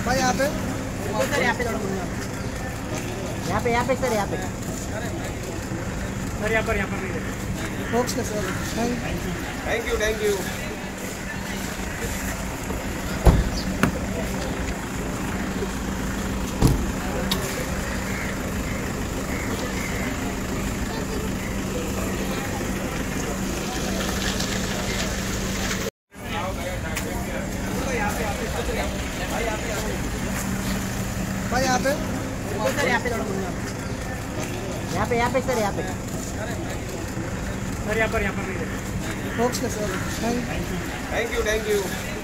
भाई यहाँ पे सर, यहाँ पे थोड़ा मुड़ना। यहाँ पे सर, यहाँ पे सर, यहाँ पर नहीं देखो। फोक्स का सर थैंक यू भाई यहाँ पे सर, यहाँ पे थोड़ा मुड़ना। यहाँ पे सर, यहाँ पे सर, यहाँ पर नहीं देखो। फोक्स का सर थैंक यू